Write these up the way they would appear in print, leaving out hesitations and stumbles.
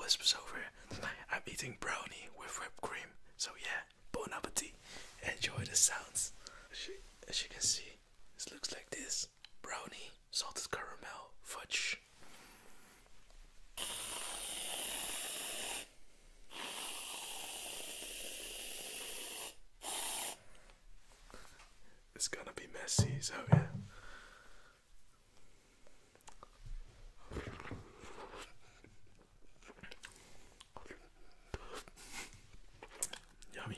whispers over. I'm eating brownie with whipped cream. So yeah, bon appetit. Enjoy the sounds. As you can see, this looks like this. Brownie, salted caramel, fudge. It's gonna be messy, so yeah. Yummy.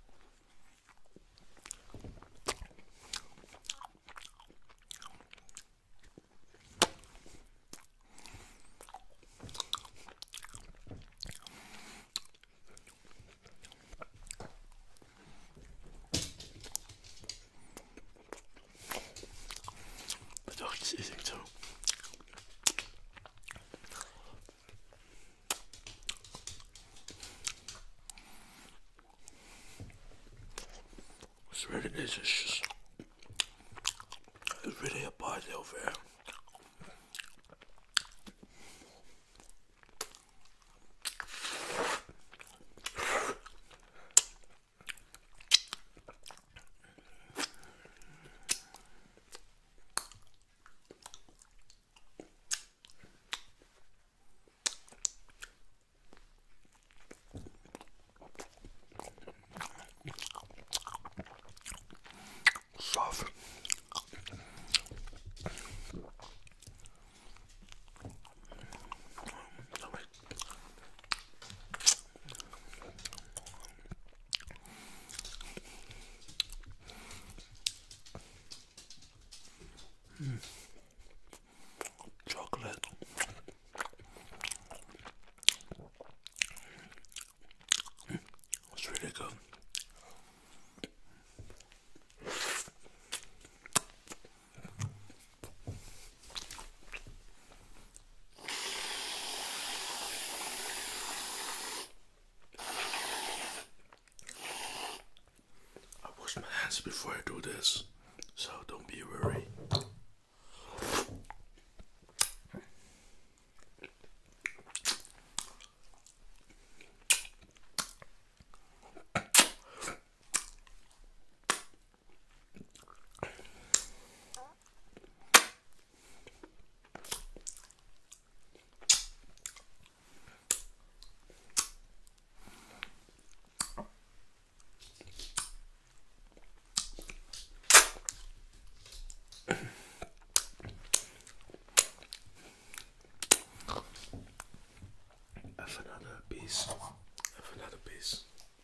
The dog is eating too. It's really delicious. It's really a party over here. Soft. Chocolate. It's really good. I wash my hands before I do this, so don't be worried. Have another piece. Have another piece.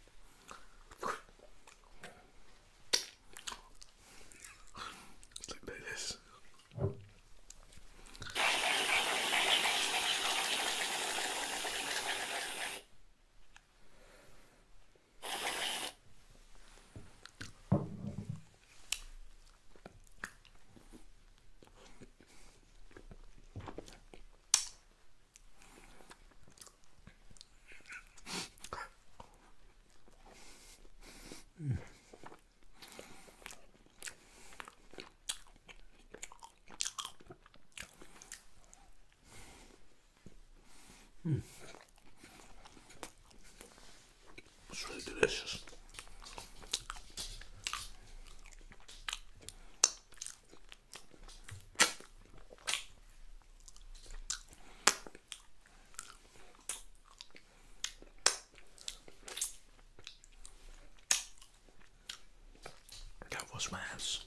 It's like this. It's really delicious. I can't wash my hands.